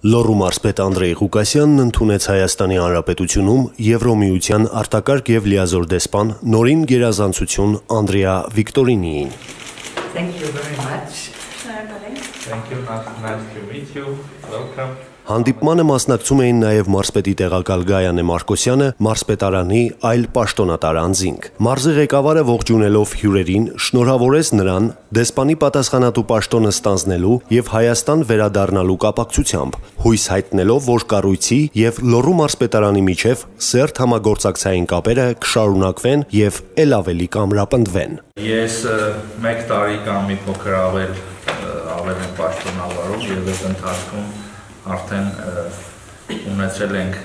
Լոռու մարզպետ Անդրեյ Ղուկասյանն ընդունեց Հայաստանի Հանրապետությունում Եվրոմիության արտակարգ եւ լիազոր դեսպան նորին գերազանցություն Անդրեա Վիկտորինիին։ Thank you very much. Thank you, nice to meet you. Welcome. Հանդիպմանը մասնակցում էին նաև մարզպետի տեղակալ Գայանե Մարկոսյանը, մարզպետարանի այլ պաշտոնատար անձինք։ Մարզի ղեկավարը ողջունելով հյուրերին շնորհավորեց նրան դեսպանի պատասխանատու պաշտոնը ստանձնելու եւ Հայաստան վերադառնալու կապակցությամբ, հույս հայտնելով, որ կառույցի եւ Լոռու մարզպետարանի միջև սերտ համագործակցային կապերը կշարունակվեն եւ ել ավելի կամրապնդվեն։ Ես մեկ տարի կամ մի փոքր ավել եմ պաշտոնավարում եւ այդ ընթացքում արդեն ունեցել ենք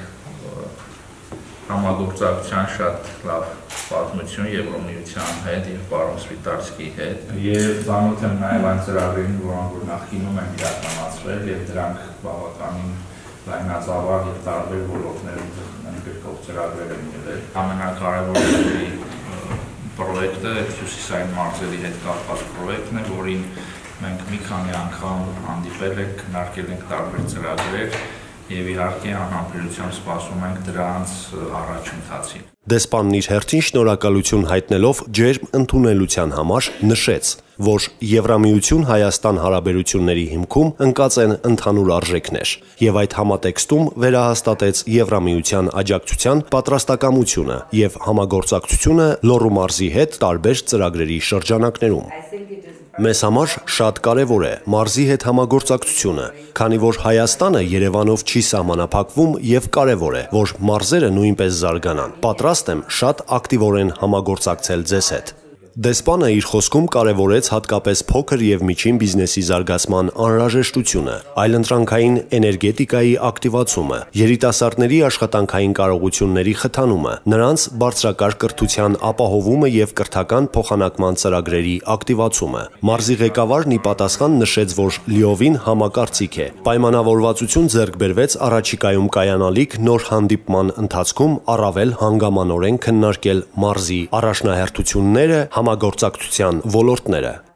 համագործակցության շատ լավ պատմություն Եվրոմիության հետ եւ պարոն Սվիտարսկի հետ եւ ծանոթ եմ նաեւ այն ծրագրերին, որոնք նախկինում են իրականացվել եւ դրանք բավականին լայնածավալ եւ տարբեր ոլորտներում ընդգրկող ծրագրեր են եղել։ Ամենակարևորը պրոյեկտը հյուսիսային մարզերի հետ կապված պրոյեկտն է, որին մենք մի քանի անգամ հանդիպել ենք, քննարկել ենք տարբեր ծրագրեր եւ իհարկե անհամբերությամբ սպասում ենք դրանց առաջընթացին։ Դեսպանն իր հերթին շնորհակալություն հայտնելով ջերմ ընդունելության համար նշեց, որ Եվրամիություն-Հայաստան հարաբերությունների հիմքում ընկած են ընդհանուր արժեքներ եւ այդ համատեքստում վերահաստատեց Եվրամիության աջակցության պատրաստակամությունը եւ համագործակցությունը Լոռու մարզի հետ տարբեր ծրագրերի շրջանակներում։ Մեզ համար շատ կարևոր է մարզի հետ համագործակցությունը, քանի որ Հայաստանը Երևանով չի սահմանափակվում եւ կարևոր է, որ մարզերը նույնպես զարգանան։ Պատրաստ եմ շատ ակտիվորեն համագործակցել ձեզ հետ։ Դեսպանը իր խոսքում կարևորեց հատկապես փոքր եւ միջին բիզնեսի զարգացման անհրաժեշտությունը, այլընտրանքային էներգետիկայի ակտիվացումը, երիտասարդների աշխատանքային կարողությունների խթանումը, նրանց բարձրակարգ կրթության ապահովումը եւ կրթական փոխանակման ծրագրերի ակտիվացումը։ Մարզի ղեկավարն ի պատասխան նշեց, որ լիովին համակարծիք է։ Պայմանավորվածություն ձեռք բերվեց առաջիկայում կայանալիք նոր հանդիպման ընթացքում առավել հանգամանորեն քննարկել մարզի առաջնահերթությունները, համագործակցության ոլորտները։